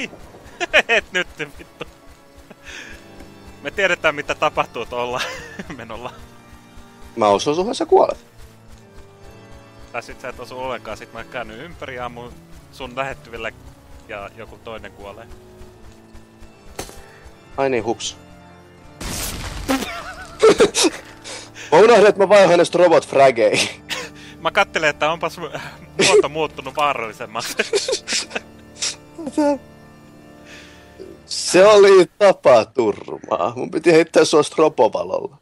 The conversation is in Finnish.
Ei! Et nyt vittu. Me tiedetään mitä tapahtuu tuolla menolla. Mä osun suhun, sä kuolet. Tai sit sä et osu ollenkaan, sit mä käännyn ympäri ja ammun sun lähettyville ja joku toinen kuolee. Ai niin, hups. Mä unohdin, että mä vaihoin näistä robot-frageihin. Mä kattelen, että onpas muoto muuttunut vaarallisemmaksi. Se oli tapaturmaa. Mun piti heittää suosta ropovalolla.